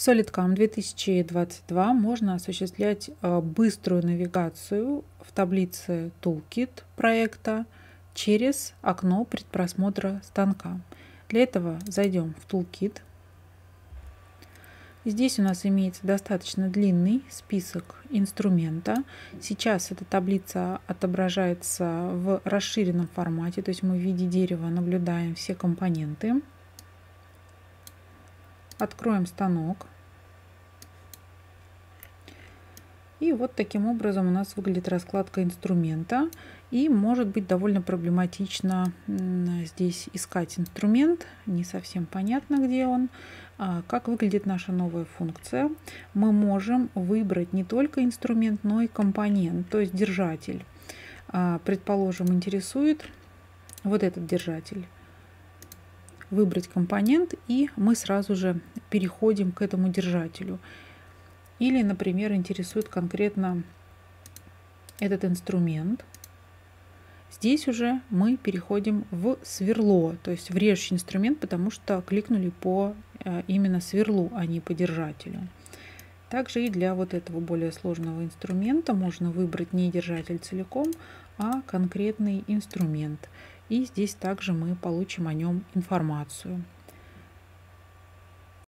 SolidCAM 2022 можно осуществлять быструю навигацию в таблице Toolkit проекта через окно предпросмотра станка. Для этого зайдем в Toolkit. Здесь у нас имеется достаточно длинный список инструмента. Сейчас эта таблица отображается в расширенном формате, то есть мы в виде дерева наблюдаем все компоненты. Откроем станок. И вот таким образом у нас выглядит раскладка инструмента. И может быть довольно проблематично здесь искать инструмент. Не совсем понятно, где он. Как выглядит наша новая функция. Мы можем выбрать не только инструмент, но и компонент, то есть держатель. Предположим, интересует вот этот держатель. Выбрать компонент, и мы сразу же переходим к этому держателю. Или, например, интересует конкретно этот инструмент. Здесь уже мы переходим в сверло, то есть в режущий инструмент, потому что кликнули по именно сверлу, а не по держателю. Также и для вот этого более сложного инструмента можно выбрать не держатель целиком, а конкретный инструмент. И здесь также мы получим о нем информацию.